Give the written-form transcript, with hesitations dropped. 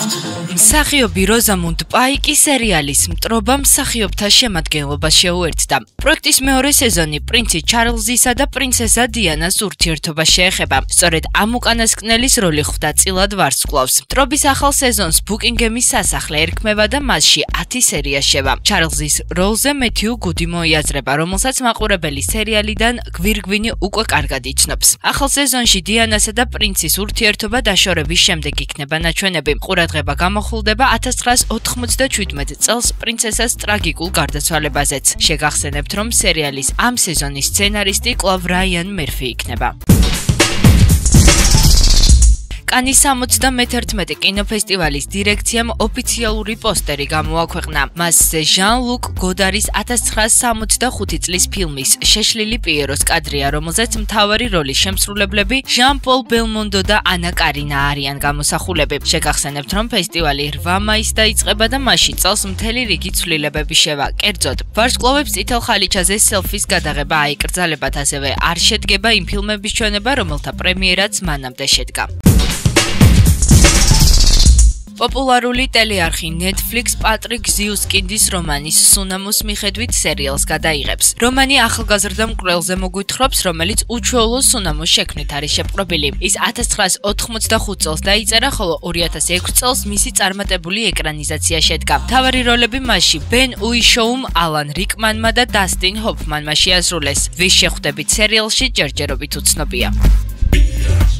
მსახიობი როზამუნდ პაიკი სერიალის მტრობა მსახიობთა შემადგენლობას შეუერთდა. პროექტის მეორე სეზონი პრინცი ჩარლზისა და პრინცესა დიანას ურთიერთობას შეეხება. სწორედ ამ უკანასკნელის როლი ხვდა წილად ვარსკვლავს. მტრობის ახალ სეზონს ბუკინგემის სასახლე ერქმევა და მასში 10 სერია შევა. ჩარლზის როლზე მეთიუ გუდი მოიაზრება, რომელსაც მაყურებელი სერიალიდან გვირგვინი უკვე კარგად იცნობს. ახალ სეზონში დიანასა და პრინცის ურთიერთობა დაშორების შემდეგ იქნება ნაჩვენები. ყურადღება გამოხულდება 1997 წელს პრინცესას ტრაგიკულ გარდაცვალებაზეც. შეგახსენებთ, რომ სერიალის ამ სეზონის სცენარისტი კვლავ რაიან მერფი იქნება. კანის 71 კინოფესტივალის დირექციამ ოფიციალური პოსტერი გამოაქვეყნა. მასზე ჟან-ლუკ გოდარის 1965 წლის ფილმის შეშლილი პიეროს კადრია, რომელზეც მთავარი როლის შემსრულებლები ჟან-პოლ ბელმონდო და ანა კარინა არიან გამოსახულები. შეგახსენებთ, რომ ფესტივალი 8 მაისს დაიწყება და მასში წელს მთელი რიგი ცვლილებები შევა. კერძოდ, ვარსკვლავებს წითელ ხალიჩაზე სელფის გადაღება აიკრძალებათ, ასევე არ შედგება იმ ფილმების ჩვენება, რომელთა პრემიერაც მანამდე შედგა. პოპულარული ტელეარხი Netflix პატრიკ ზიუსკინდის რომანის სუნამოს მიხედვით სერიალს გადაიღებს. რომანი ახალგაზრდა მკვლელზე მოგვითხრობს, რომელიც უჩვეულო სუნამოს შექმნით არის შეპყრობილი. ის 1985 წელს დაიწერა, ხოლო 2006 წელს მისი წარმატებული ეკრანიზაცია შედგა. მთავარი როლები მასში ბენ უიშოუმ, ალან რიკმანმა და დასტინ ჰოფმანმა შეასრულეს. ვის შეხვდებით სერიალში ჯერჯერობით უცნობია.